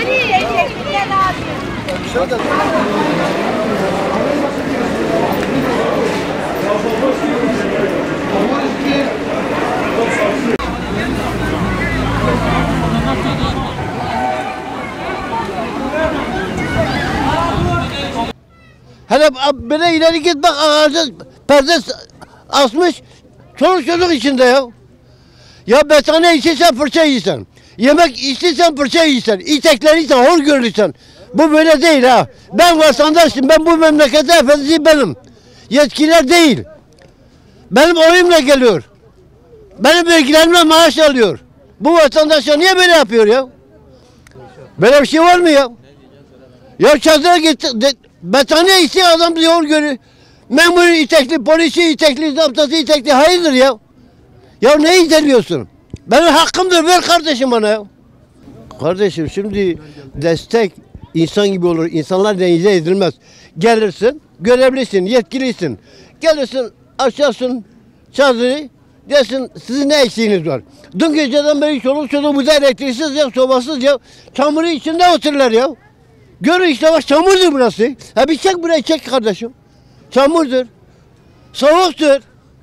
Hele böyle ileri git bak ağacı perde asmış çoluk çocuk içinde ya. Ya betane içirsen fırça yiysen. Yemek içtiysen fırça yiysen. İtekleriysen hor görürsen. Bu böyle değil ha. Ben vatandaşım. Ben bu memlekete efendisi benim. Yetkililer değil. Benim oyumla geliyor. Benim vergilerimle maaş alıyor. Bu vatandaşa niye böyle yapıyor ya? Böyle bir şey var mı ya? Ya çadıra gitti. Betane içti adam diyor görüyor. Memuru itekli, polisi itekli, zaptası itekli. Hayırdır ya? Ya ne iteliyorsun? Benim hakkımdır, ver kardeşim bana ya. Kardeşim şimdi destek insan gibi olur. İnsanlar rencide edilmez. Gelirsin, görevlisin, yetkilisin. Gelirsin, açarsın çadırı, dersin sizin ne eksiğiniz var? Dün geceden beri çoluk çocuk burada elektriksiz ya, sobasız ya. Çamuru içinde otururlar ya. Görün işte bak çamurdur burası. Ha bir çek burayı çek kardeşim. Çamurdur. Soğuktur.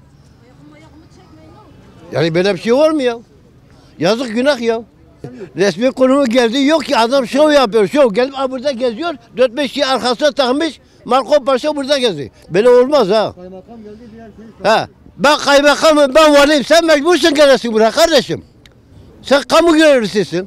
Yani böyle bir şey var mı ya? Yazık günah ya. Resmi konumu geldi yok ki adam şov yapıyor şov. Gelip burada geziyor. 4-5 kişi arkasına takmış. Marco Paşa burada geziyor. Böyle olmaz ha. Kaymakam geldi ha. Ben kaymakamım ben valiyim. Sen mecbursun gelesin buraya kardeşim. Sen kamu görevlisisin.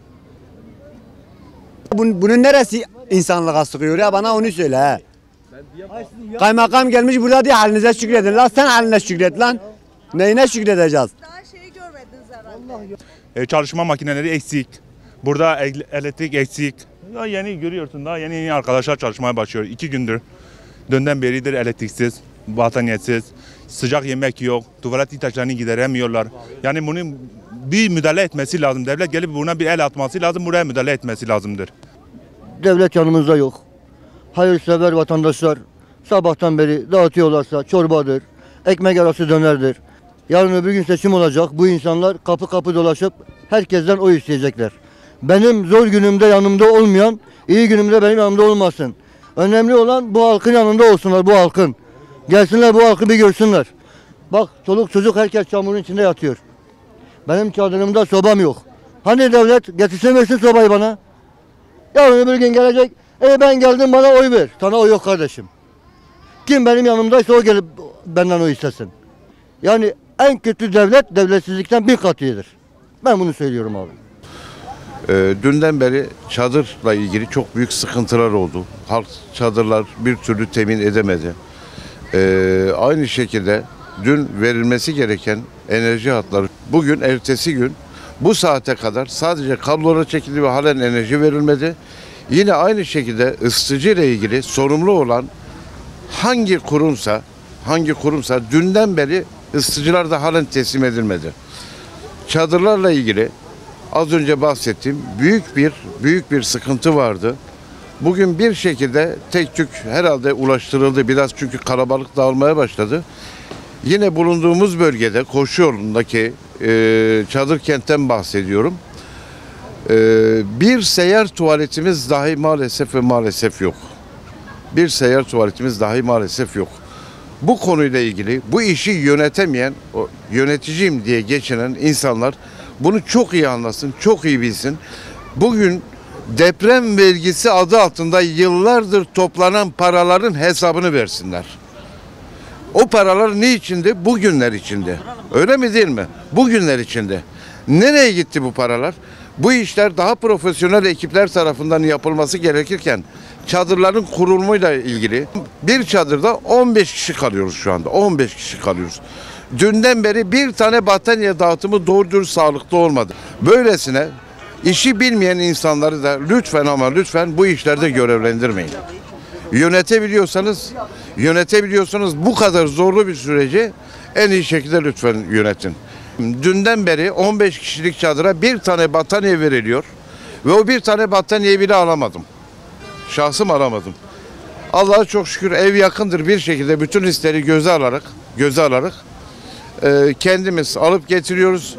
Bunun neresi insanlığa sıkıyor ya bana onu söyle he. Kaymakam gelmiş burada diye halinize şükredin lan sen haline şükret lan. Neyine şükredeceğiz? Daha şeyi görmediniz herhalde. Çalışma makineleri eksik. Burada elektrik eksik. Ya yeni görüyorsun daha yeni arkadaşlar çalışmaya başlıyor. 2 gündür. Dünden beridir elektriksiz, battaniyesiz, sıcak yemek yok, tuvalet ihtiyaçlarını gideremiyorlar. Yani bunun bir müdahale etmesi lazım. Devlet gelip buna bir el atması lazım, buraya müdahale etmesi lazımdır. Devlet yanımızda yok. Hayırsever vatandaşlar sabahtan beri dağıtıyorlarsa çorbadır, ekmek arası dönerdir. Yarın öbür gün seçim olacak. Bu insanlar kapı kapı dolaşıp herkesten oy isteyecekler. Benim zor günümde yanımda olmayan, iyi günümde benim yanımda olmasın. Önemli olan bu halkın yanında olsunlar, bu halkın. Gelsinler bu halkı bir görsünler. Bak çoluk çocuk herkes çamurun içinde yatıyor. Benim çadırımda sobam yok. Hani devlet getirsin versin sobayı bana. Yarın öbür gün gelecek, ben geldim bana oy ver. Sana oy yok kardeşim. Kim benim yanımdaysa o gelip benden oy istesin. Yani en kötü devlet devletsizlikten bir kat iyidir. Ben bunu söylüyorum abi. Dünden beri çadırla ilgili çok büyük sıkıntılar oldu. Halk çadırlar bir türlü temin edemedi. Aynı şekilde dün verilmesi gereken enerji hatları bugün ertesi gün bu saate kadar sadece kablolara çekildi ve halen enerji verilmedi. Yine aynı şekilde ısıtıcı ile ilgili sorumlu olan hangi kurumsa dünden beri ısıtıcılar da halen teslim edilmedi. Çadırlarla ilgili az önce bahsettiğim büyük bir sıkıntı vardı. Bugün bir şekilde tek tük herhalde ulaştırıldı. Biraz çünkü kalabalık dağılmaya başladı. Yine bulunduğumuz bölgede koşu yolundaki çadır kentten bahsediyorum. Bir seyyar tuvaletimiz dahi maalesef yok. Bir seyyar tuvaletimiz dahi maalesef yok. Bu konuyla ilgili bu işi yönetemeyen, yöneticiyim diye geçinen insanlar bunu çok iyi anlasın, çok iyi bilsin. Bugün deprem vergisi adı altında yıllardır toplanan paraların hesabını versinler. O paralar ne içindi? Bugünler içinde. Öyle mi değil mi? Bugünler içinde. Nereye gitti bu paralar? Bu işler daha profesyonel ekipler tarafından yapılması gerekirken çadırların kurulumuyla ilgili bir çadırda 15 kişi kalıyoruz şu anda. 15 kişi kalıyoruz. Dünden beri bir tane battaniye dağıtımı doğru dürüst sağlıklı olmadı. Böylesine işi bilmeyen insanları da lütfen ama lütfen bu işlerde görevlendirmeyin. Yönetebiliyorsanız bu kadar zorlu bir süreci en iyi şekilde lütfen yönetin. Dünden beri 15 kişilik çadıra bir tane battaniye veriliyor ve o bir tane battaniye bile alamadım. Şahsım alamadım. Allah'a çok şükür ev yakındır bir şekilde bütün riskleri göze alarak kendimiz alıp getiriyoruz.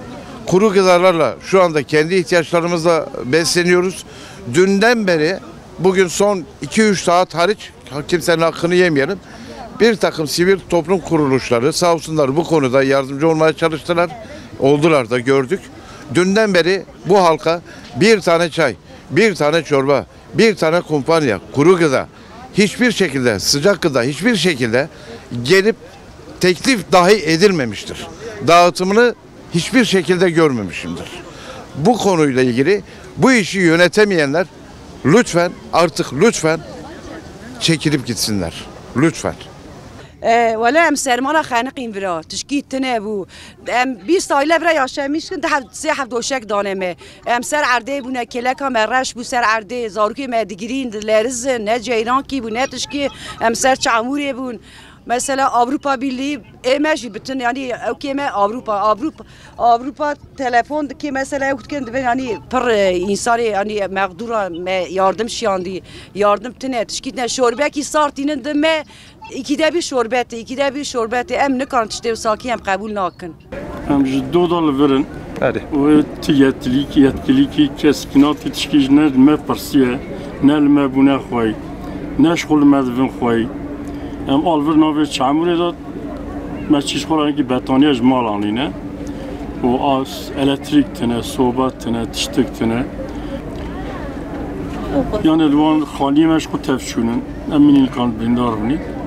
kuru gıdalarla şu anda kendi ihtiyaçlarımızla besleniyoruz. Dünden beri bugün son 2-3 saat hariç kimsenin hakkını yemeyelim. Bir takım sivil toplum kuruluşları sağ olsunlar bu konuda yardımcı olmaya çalıştılar. Oldular da gördük. Dünden beri bu halka bir tane çay, bir tane çorba, bir tane kumpanya, kuru gıda, hiçbir şekilde sıcak gıda hiçbir şekilde gelip teklif dahi edilmemiştir. Dağıtımını hiçbir şekilde görmemişimdir. Bu konuyla ilgili bu işi yönetemeyenler lütfen çekilip gitsinler. Lütfen. ولا ام سرمانا خانقين برا تشكيت تنابو ام 20 ساله برا ياشميش كنت سه هفت دوشك دانمه ام سر عرده بونا كلاكا مرش بو سر عرده زاروكي مدگرين لرز نه جيران كي بو نه تشكي ام سر چاموري بون مثلا Avrupa Birliği emeji bütün yani okeyme Avrupa telefon ki mesela yoktu yani per insanı yani mağdura yardım şiandi yardım tine tişkitne şorbe ki sartinin de me ikide bir şorbeti em ne kan tişte saki em kabul nakin. Em ji do dal verin. Hadi. Ve yetkili keskinat tişkijner me persiye ne me buna xoy. Ne şkol medvin xoy. Em alver nave çamure da meçiş xolan ki betoniye jmal anline. O az elektrik tene, sobat tene, tiştik tene. Yani luan khali meşku tefşunun. Eminin kan bindar buni.